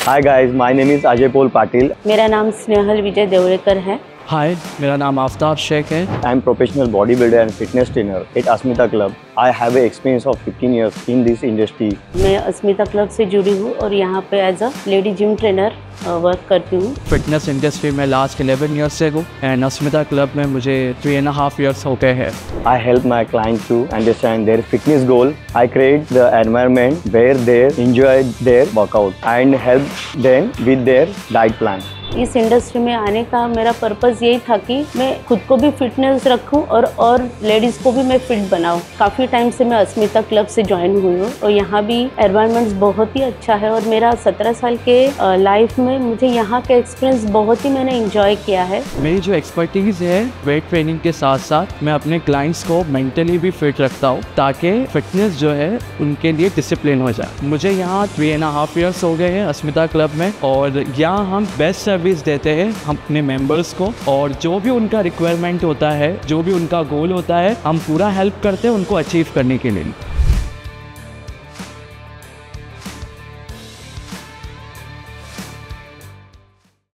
Hi guys, my name is Ajay Paul Patil. मेरा नाम स्नेहल विजय देवड़ेकर है। हाय, मेरा नाम आफ्ताब शेख है। I am professional bodybuilder and fitness trainer at Asmita Club. I have an experience of 15 years in this industry. मैं अस्मिता club से जुड़ी हूँ और यहाँ पे as a lady gym trainer work करती हूँ। फिटनेस इंडस्ट्री में लास्ट 11 ईयर्स से हूँ एंड अस्मिता क्लब में मुझे 3.5 ईयर्स हो गए हैं। I help my clients to understand their fitness goal. I create the environment where they enjoy their workout and help them with their diet plan. इस industry में आने का मेरा पर्पस यही था कि मैं खुद को भी फिटनेस रखूं और लेडीज़ को भी मैं फिट बनाऊं। काफ़ी टाइम से मैं अस्मिता क्लब से ज्वाइन हुई हूँ और यहाँ भी एनवायरनमेंट बहुत ही अच्छा है और मेरा 17 साल के लाइफ में मुझे यहाँ का एक्सपीरियंस बहुत ही मैंने इंजॉय किया है। मेरी जो एक्सपर्टीज़ है वेट ट्रेनिंग के साथ साथ मैं अपने क्लाइंट्स को मेंटली भी फिट रखता हूँ ताकि फिटनेस जो है उनके लिए डिसिप्लिन हो जाए। मुझे यहाँ 3.5 ईयर्स हो गए हैं अस्मिता क्लब में और यहाँ हम बेस्ट सर्विस देते हैं अपने मेंबर्स को और जो भी उनका रिक्वायरमेंट होता है, जो भी उनका गोल होता है, हम पूरा हेल्प करते हैं उनको अचीव करने के लिए।